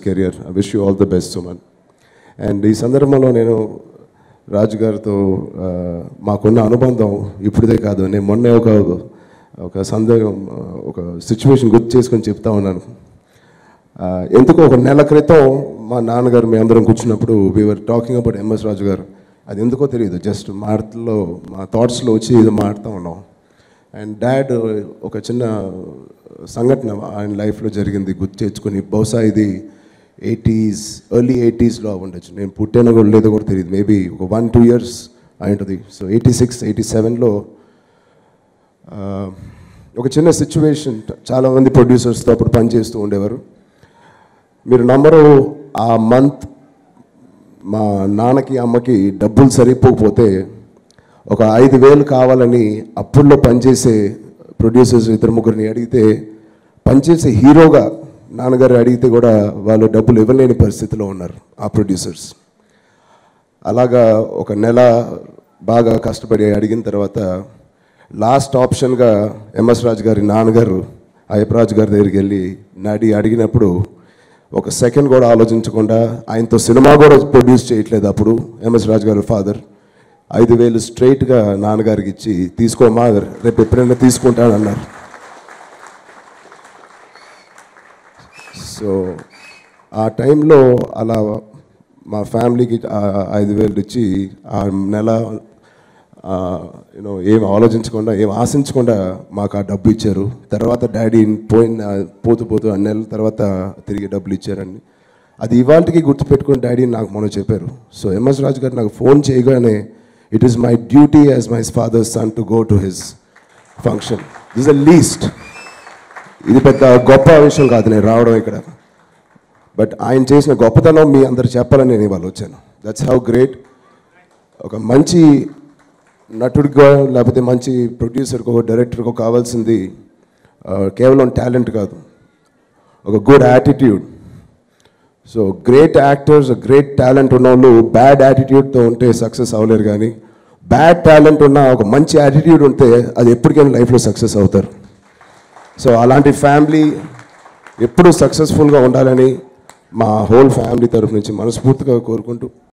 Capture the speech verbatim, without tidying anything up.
career. I wish you all the best, Suman. And ఈ సందర్భంలో నేను రాజు గారితో మాకున్న అనుబంధం ఇప్పుడుదే కాదు, నేను మొన్నే ఒక ఒక సందేహం ఒక సిచ్యువేషన్ గుర్తు చేసుకొని చెప్తా ఉన్నాను. ఎందుకో ఒక నెల క్రితం మా నాన్నగారు మీ అందరం కూర్చున్నప్పుడు we are talking about MS Raju గారు. అది ఎందుకో తెలియదు, జస్ట్ మాటల్లో మా థాట్స్లో వచ్చి ఇది మాడుతూ ఉన్నాం. అండ్ డాడ్ ఒక చిన్న సంఘటన ఆయన లైఫ్లో జరిగింది గుర్తు తెచ్చుకొని, బహుశా ఇది ఎయిటీస్ ఎర్లీ ఎయిటీస్లో ఉండొచ్చు, నేను పుట్టిన కూడా లేదో కూడా తెలియదు, మేబీ ఒక వన్ టూ ఇయర్స్ అయింటుంది. సో ఎయిటీ సిక్స్ ఎయిటీ సెవెన్లో ఒక చిన్న సిచ్యువేషన్, చాలామంది ప్రొడ్యూసర్స్తో అప్పుడు పనిచేస్తూ ఉండేవారు. మీరు నమ్మరు, ఆ మంత్ మా నాన్నకి అమ్మకి డబ్బులు సరిపోకపోతే ఒక ఐదు వేలు కావాలని అప్పుల్లో పనిచేసే ప్రొడ్యూసర్స్ ఇద్దరు ముగ్గురిని అడిగితే, పనిచేసే హీరోగా నాన్నగారు అడిగితే కూడా వాళ్ళు డబ్బులు ఇవ్వలేని పరిస్థితిలో ఉన్నారు ఆ ప్రొడ్యూసర్స్. అలాగా ఒక నెల బాగా కష్టపడి అడిగిన తర్వాత లాస్ట్ ఆప్షన్గా ఎంఎస్ రాజు గారి నాన్నగారు అయ్యప్పరాజు గారి దగ్గరికి వెళ్ళి నాడి అడిగినప్పుడు ఒక సెకండ్ కూడా ఆలోచించకుండా, ఆయనతో సినిమా కూడా ప్రొడ్యూస్ చేయట్లేదు అప్పుడు ఎంఎస్ రాజు గారి ఫాదర్, ఐదు వేలు స్ట్రైట్గా నాన్నగారికి ఇచ్చి, తీసుకోమా రేపు ఎప్పుడైనా తీసుకుంటానన్నారు. సో ఆ టైంలో అలా మా ఫ్యామిలీకి ఐదు వేలు ఇచ్చి ఆ నెల యూనో ఏం ఆలోచించకుండా ఏం ఆశించకుండా మాకు ఆ డబ్బు ఇచ్చారు. తర్వాత డాడీ పోయిన పోతూ పోతూ ఆ నెలల తర్వాత తిరిగి డబ్బులు ఇచ్చారండి. అది ఇవాళకి గుర్తుపెట్టుకుని డాడీ నాకు మొన్న చెప్పారు. సో ఎంఎస్ రాజు గారు నాకు ఫోన్ చేయగానే, it is my duty as my father's son to go to his function. This the least. ఇది పెద్ద గొప్ప విషయం కాదు నేను రావడం ఇక్కడ, బట్ ఆయన చేసిన గొప్పతనం మీ అందరు చెప్పాలని నేను ఇవాళ వచ్చాను. That's how great. ఒక మంచి నటుడిగా లేకపోతే మంచి ప్రొడ్యూసర్కో డైరెక్టర్కో కావాల్సింది కేవలం టాలెంట్ కాదు, ఒక good attitude. So great actors, great talent ఉన్న వాళ్ళు బ్యాడ్ యాటిట్యూడ్తో ఉంటే సక్సెస్ అవ్వలేరు, కానీ బ్యాడ్ టాలెంట్ ఉన్న ఒక మంచి యాటిట్యూడ్ ఉంటే అది ఎప్పటికైనా లైఫ్లో సక్సెస్ అవుతారు. సో అలాంటి ఫ్యామిలీ ఎప్పుడూ సక్సెస్ఫుల్గా ఉండాలని మా హోల్ ఫ్యామిలీ తరఫు నుంచి మనస్ఫూర్తిగా కోరుకుంటూ